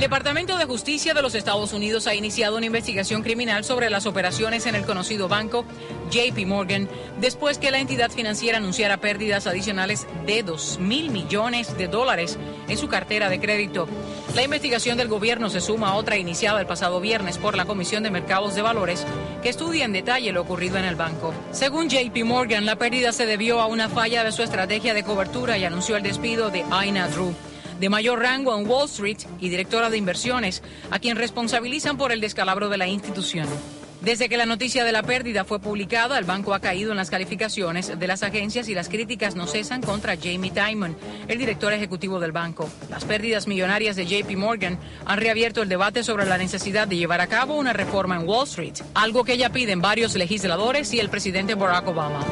Departamento de Justicia de los Estados Unidos ha iniciado una investigación criminal sobre las operaciones en el conocido banco JP Morgan, después que la entidad financiera anunciara pérdidas adicionales de $2.000 millones en su cartera de crédito. La investigación del gobierno se suma a otra iniciada el pasado viernes por la Comisión de Mercados de Valores, que estudia en detalle lo ocurrido en el banco. Según JP Morgan, la pérdida se debió a una falla de su estrategia de cobertura y anunció el despido de Aina Drew, de mayor rango en Wall Street y directora de inversiones, a quien responsabilizan por el descalabro de la institución. Desde que la noticia de la pérdida fue publicada, el banco ha caído en las calificaciones de las agencias y las críticas no cesan contra Jamie Dimon, el director ejecutivo del banco. Las pérdidas millonarias de JP Morgan han reabierto el debate sobre la necesidad de llevar a cabo una reforma en Wall Street, algo que ya piden varios legisladores y el presidente Barack Obama.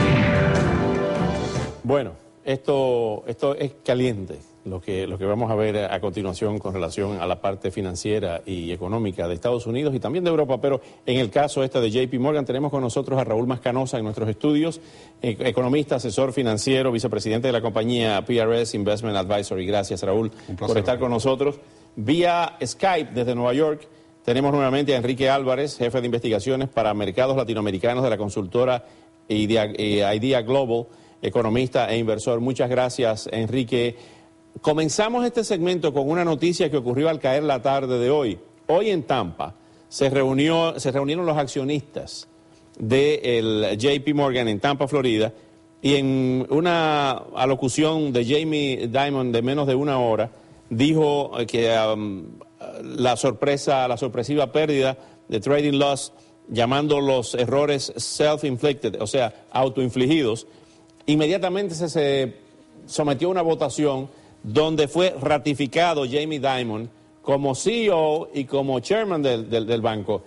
Bueno, esto es caliente. Lo que vamos a ver a continuación con relación a la parte financiera y económica de Estados Unidos y también de Europa, pero en el caso de JP Morgan tenemos con nosotros a Raúl Mascanosa en nuestros estudios, economista, asesor financiero, vicepresidente de la compañía PRS Investment Advisory. Gracias, Raúl, por estar con nosotros. Vía Skype desde Nueva York tenemos nuevamente a Enrique Álvarez, jefe de investigaciones para mercados latinoamericanos de la consultora Idea Global, economista e inversor. Muchas gracias, Enrique. Comenzamos este segmento con una noticia que ocurrió al caer la tarde de hoy. Hoy en Tampa se reunieron los accionistas del JP Morgan en Tampa, Florida, y en una alocución de Jamie Dimon de menos de una hora dijo que la sorpresiva pérdida de trading loss, llamando los errores self-inflicted, o sea, autoinfligidos, inmediatamente se sometió a una votación donde fue ratificado Jamie Dimon como CEO y como chairman del banco.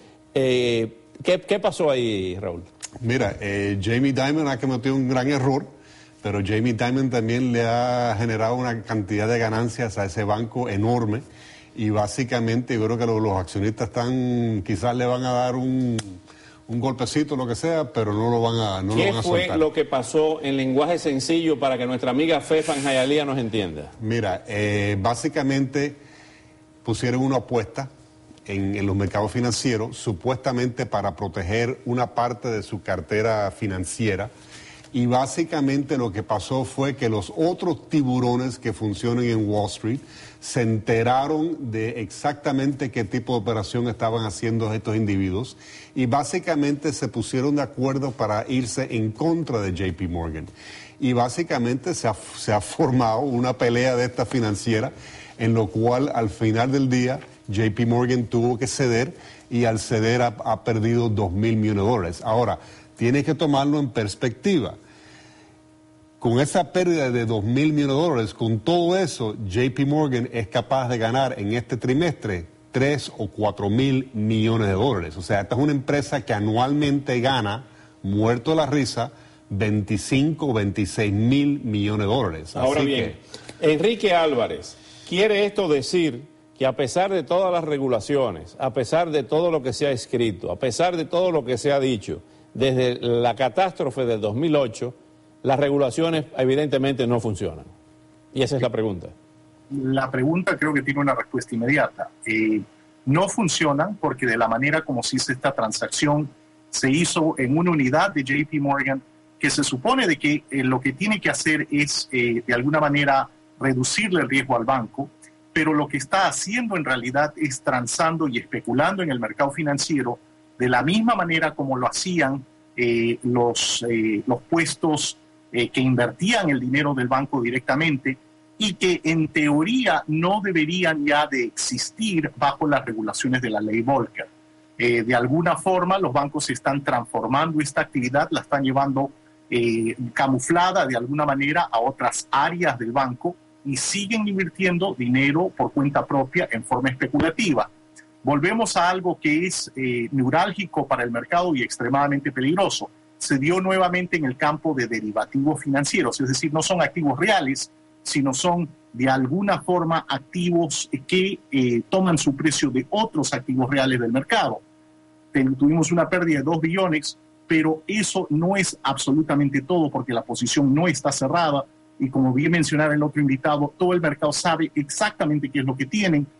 ¿Qué pasó ahí, Raúl? Mira, Jamie Dimon ha cometido un gran error, pero Jamie Dimon también le ha generado una cantidad de ganancias a ese banco enorme y básicamente yo creo que los accionistas quizás le van a dar un golpecito, lo que sea, pero no lo van a soltar. ¿Qué fue lo que pasó en lenguaje sencillo para que nuestra amiga Fefa en Hialeah nos entienda? Mira, básicamente pusieron una apuesta en los mercados financieros, supuestamente para proteger una parte de su cartera financiera, y básicamente lo que pasó fue que los otros tiburones que funcionan en Wall Street se enteraron de exactamente qué tipo de operación estaban haciendo estos individuos y básicamente se pusieron de acuerdo para irse en contra de JP Morgan. Y básicamente se ha formado una pelea de esta financiera en lo cual al final del día JP Morgan tuvo que ceder y al ceder ha perdido $2.000 millones. Ahora, tienes que tomarlo en perspectiva. Con esa pérdida de $2.000 millones, con todo eso, JP Morgan es capaz de ganar en este trimestre 3 o 4.000 millones de dólares. O sea, esta es una empresa que anualmente gana, muerto de la risa, 25 o 26.000 millones de dólares. Ahora bien, Enrique Álvarez, ¿quiere esto decir que a pesar de todas las regulaciones, a pesar de todo lo que se ha escrito, a pesar de todo lo que se ha dicho, desde la catástrofe del 2008, las regulaciones evidentemente no funcionan? Y esa es la pregunta. La pregunta creo que tiene una respuesta inmediata. No funcionan porque de la manera como se hizo esta transacción, se hizo en una unidad de JP Morgan que se supone de que lo que tiene que hacer es de alguna manera reducirle el riesgo al banco, pero lo que está haciendo en realidad es transando y especulando en el mercado financiero de la misma manera como lo hacían los puestos que invertían el dinero del banco directamente y que en teoría no deberían ya de existir bajo las regulaciones de la ley Volcker. De alguna forma los bancos están transformando esta actividad, la están llevando camuflada de alguna manera a otras áreas del banco y siguen invirtiendo dinero por cuenta propia en forma especulativa. Volvemos a algo que es neurálgico para el mercado y extremadamente peligroso. Se dio nuevamente en el campo de derivativos financieros, es decir, no son activos reales, sino son de alguna forma activos que toman su precio de otros activos reales del mercado. Tuvimos una pérdida de 2 billones, pero eso no es absolutamente todo porque la posición no está cerrada y como bien mencionaba el otro invitado, todo el mercado sabe exactamente qué es lo que tienen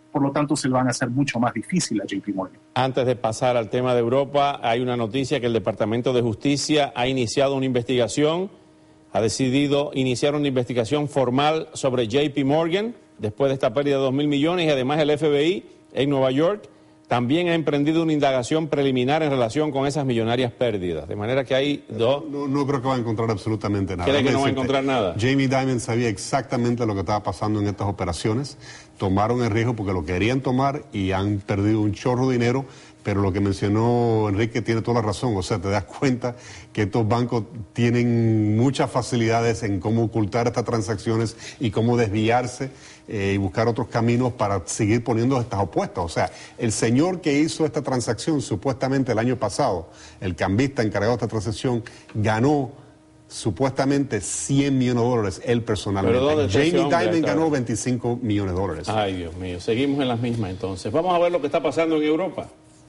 por lo tanto se le van a hacer mucho más difícil a JP Morgan. Antes de pasar al tema de Europa, hay una noticia que el Departamento de Justicia ha iniciado una investigación, ha decidido iniciar una investigación formal sobre JP Morgan después de esta pérdida de 2.000 millones y además el FBI en Nueva York también ha emprendido una indagación preliminar en relación con esas millonarias pérdidas. De manera que hay dos... No creo que va a encontrar absolutamente nada. ¿Cree que no va a encontrar nada? Jamie Dimon sabía exactamente lo que estaba pasando en estas operaciones. Tomaron el riesgo porque lo querían tomar y han perdido un chorro de dinero. Pero lo que mencionó Enrique tiene toda la razón. O sea, te das cuenta que estos bancos tienen muchas facilidades en cómo ocultar estas transacciones y cómo desviarse y buscar otros caminos para seguir poniendo estas apuestas. O sea, el señor que hizo esta transacción supuestamente el año pasado, el cambista encargado de esta transacción, ganó supuestamente $100 millones él personalmente. Jamie Dimon ganó $25 millones. Ay, Dios mío, seguimos en las mismas entonces. Vamos a ver lo que está pasando en Europa.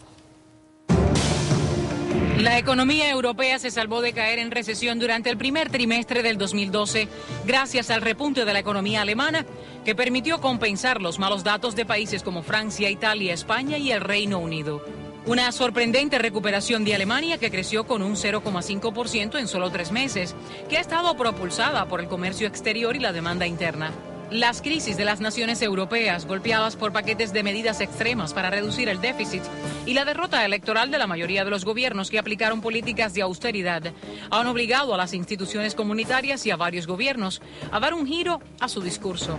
La economía europea se salvó de caer en recesión durante el primer trimestre del 2012 gracias al repunte de la economía alemana que permitió compensar los malos datos de países como Francia, Italia, España y el Reino Unido. Una sorprendente recuperación de Alemania que creció con un 0,5% en solo 3 meses, que ha estado propulsada por el comercio exterior y la demanda interna. Las crisis de las naciones europeas, golpeadas por paquetes de medidas extremas para reducir el déficit, y la derrota electoral de la mayoría de los gobiernos que aplicaron políticas de austeridad, han obligado a las instituciones comunitarias y a varios gobiernos a dar un giro a su discurso.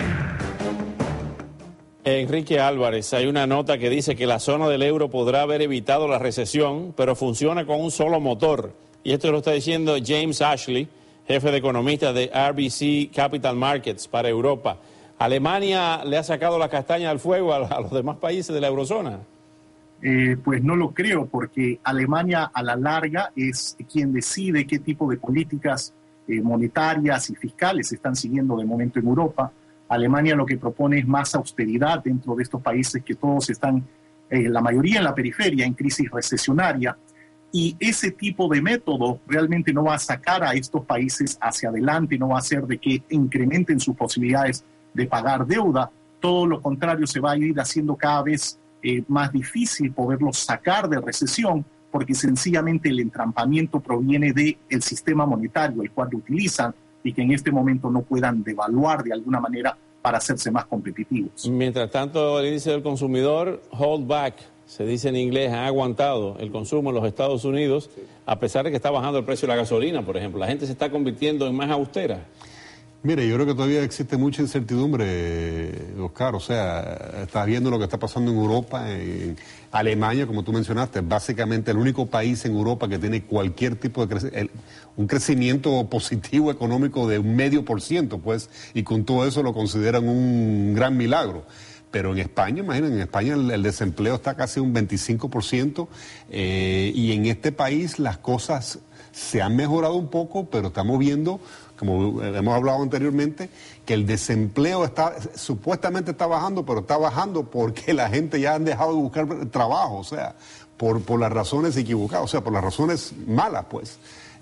Enrique Álvarez, hay una nota que dice que la zona del euro podrá haber evitado la recesión, pero funciona con un solo motor. Y esto lo está diciendo James Ashley, jefe de economista de RBC Capital Markets para Europa. ¿Alemania le ha sacado la castaña al fuego a los demás países de la eurozona? Pues no lo creo, porque Alemania a la larga es quien decide qué tipo de políticas monetarias y fiscales se están siguiendo de momento en Europa. Alemania lo que propone es más austeridad dentro de estos países que todos están, la mayoría en la periferia, en crisis recesionaria. Y ese tipo de método realmente no va a sacar a estos países hacia adelante, no va a hacer de que incrementen sus posibilidades de pagar deuda. Todo lo contrario, se va a ir haciendo cada vez más difícil poderlos sacar de recesión, porque sencillamente el entrampamiento proviene del sistema monetario, el cual lo utilizan, y que en este momento no puedan devaluar de alguna manera para hacerse más competitivos. Mientras tanto, el índice del consumidor, hold back, se dice en inglés, ha aguantado el consumo en los Estados Unidos, a pesar de que está bajando el precio de la gasolina, por ejemplo. La gente se está convirtiendo en más austera. Mire, yo creo que todavía existe mucha incertidumbre, Oscar. O sea, estás viendo lo que está pasando en Europa, en Alemania, como tú mencionaste, básicamente el único país en Europa que tiene cualquier tipo de un crecimiento positivo económico de 0,5%, pues, y con todo eso lo consideran un gran milagro. Pero en España, imaginen, en España el desempleo está casi un 25%, y en este país las cosas se han mejorado un poco, pero estamos viendo, como hemos hablado anteriormente, que el desempleo supuestamente está bajando, pero está bajando porque la gente ya han dejado de buscar trabajo, o sea, por las razones equivocadas, o sea, por las razones malas, pues.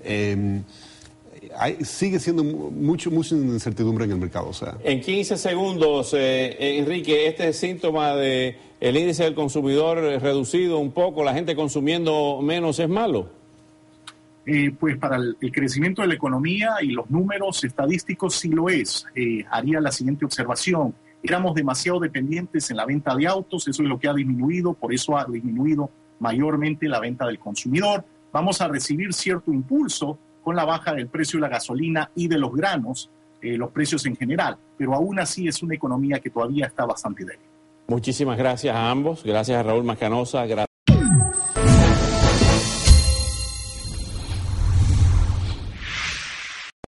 Sigue siendo mucha incertidumbre en el mercado. O sea. En 15 segundos, Enrique, este síntoma de el índice del consumidor reducido un poco, la gente consumiendo menos, ¿es malo? Pues para el crecimiento de la economía y los números estadísticos sí lo es. Haría la siguiente observación. Éramos demasiado dependientes en la venta de autos, eso es lo que ha disminuido, por eso ha disminuido mayormente la venta del consumidor. Vamos a recibir cierto impulso con la baja del precio de la gasolina y de los granos, los precios en general, pero aún así es una economía que todavía está bastante débil. Muchísimas gracias a ambos, gracias a Raúl Mascanosa, gracias.